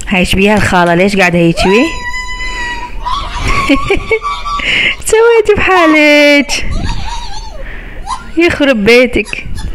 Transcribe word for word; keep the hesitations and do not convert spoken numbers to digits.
هاي شبيها الخالة، ليش قاعدة هيجوي؟ سويتي بحالك، يخرب بيتك.